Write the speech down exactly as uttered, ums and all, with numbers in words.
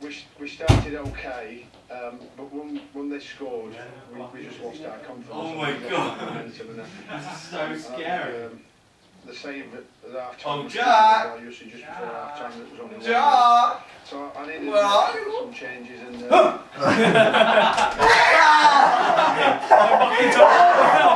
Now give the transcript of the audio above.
we we started okay, um, but when when they scored, we, we just lost our confidence. Oh my god! This is so scary. Um, the save at half time. Oh, Jack! Just before half time, that was only Jack! So I needed well, to make some changes in there.